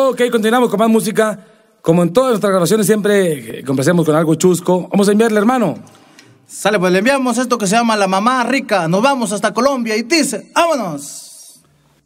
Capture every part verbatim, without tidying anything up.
Ok, continuamos con más música. Como en todas nuestras grabaciones siempre complacemos con algo chusco. Vamos a enviarle, hermano. Sale, pues le enviamos esto que se llama La Mamá Rica. Nos vamos hasta Colombia y dice, ¡vámonos!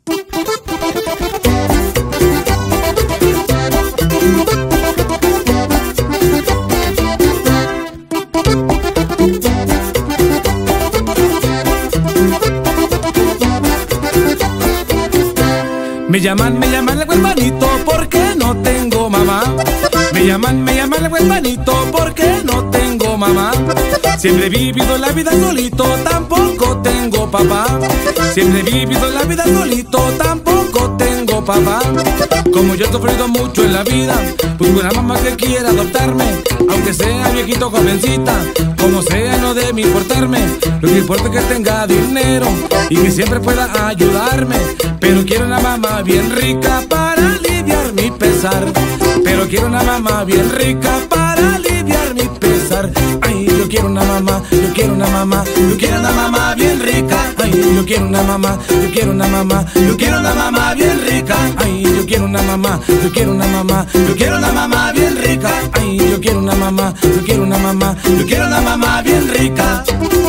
Me llaman, me llaman el huerfanito porque no tengo mamá. Me llaman, me llaman el huerfanito porque no tengo mamá. Siempre he vivido la vida solito, tampoco tengo papá. Siempre he vivido la vida solito, tampoco tengo papá. Como yo he sufrido mucho en la vida, busco una mamá que quiera adoptarme. Aunque sea viejito, jovencita, como sea no de mí importarme. Lo que importa es que tenga dinero y que siempre pueda ayudarme. Pero quiero una mamá bien rica para aliviar mi pesar. Pero quiero una mamá bien rica para aliviar mi pesar. Ay, yo quiero una mamá, yo quiero una mamá, yo quiero una mamá bien rica. Ay, yo quiero una mamá, yo quiero una mamá, yo quiero una mamá bien rica. Ay, yo quiero una mamá, yo quiero una mamá, yo quiero una mamá bien rica. Ay, yo quiero una mamá, yo quiero una mamá, yo quiero una mamá bien rica.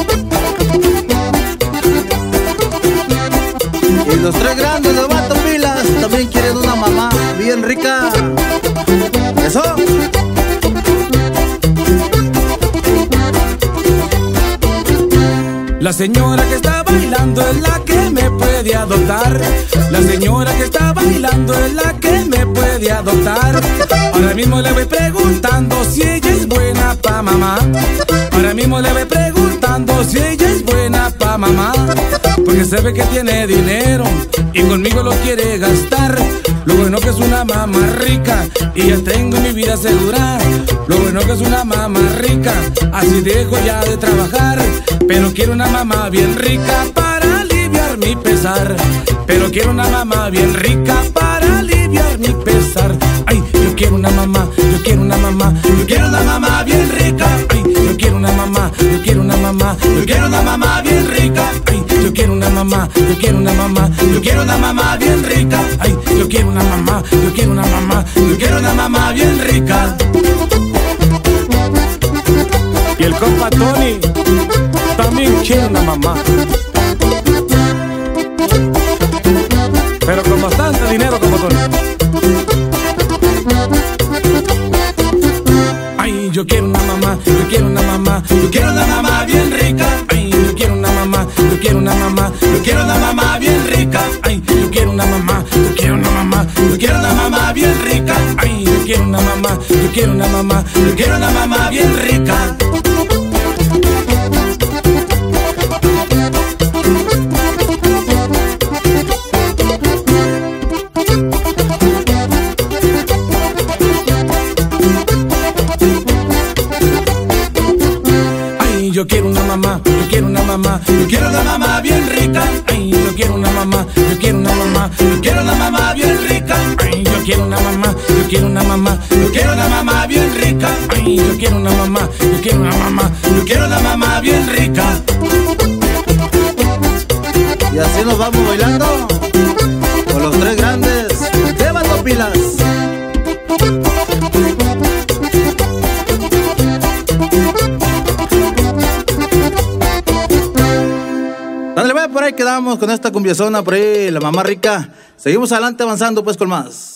Y los tres grandes de Vato Pilas también quieren una mamá bien rica. Eso. La señora que está bailando es la que me puede adoptar. La señora que está bailando es la que me puede adoptar. Ahora mismo le voy preguntando si ella es buena pa' mamá. Ahora mismo le voy preguntando si ella es buena pa' mamá. Porque se ve que tiene dinero y conmigo lo quiere gastar. Lo bueno que es una mamá rica y ya tengo mi vida asegurada. Lo bueno que es una mamá rica, así dejo ya de trabajar. Pero quiero una mamá bien rica para aliviar mi pesar. Pero quiero una mamá bien rica para aliviar mi pesar. Ay, yo quiero una mamá, yo quiero una mamá, yo quiero una mamá bien rica. Ay, yo quiero una mamá, yo quiero una mamá, yo quiero una mamá bien rica. Ay, yo quiero una mamá, yo quiero una mamá, yo quiero una mamá bien rica. Ay, yo quiero una mamá, yo quiero una mamá, yo quiero una mamá bien rica. Y el compa Tony también quiere una mamá, pero con bastante dinero como Tony. Ay, yo quiero una mamá, yo quiero una mamá, yo quiero una mamá bien rica. Ay, yo quiero una mamá, yo quiero una mamá, yo quiero una mamá bien rica. Ay, yo quiero una mamá, yo quiero una mamá, yo quiero una mamá bien rica. Ay, yo quiero una mamá, yo quiero una mamá, yo quiero una mamá bien rica. Yo quiero una mamá, yo quiero una mamá, yo quiero una mamá bien rica. Ay, yo quiero una mamá, yo quiero una mamá, yo quiero una mamá bien rica. Ay, yo quiero una mamá, yo quiero una mamá, yo quiero una mamá bien rica. Ay, yo quiero una mamá, yo quiero una mamá, yo quiero una mamá bien rica. Y así nos vamos bailando con los tres grandes de Vato Pilas. Dale, por ahí quedamos con esta cumbiazona por ahí, La Mamá Rica. Seguimos adelante avanzando pues con más.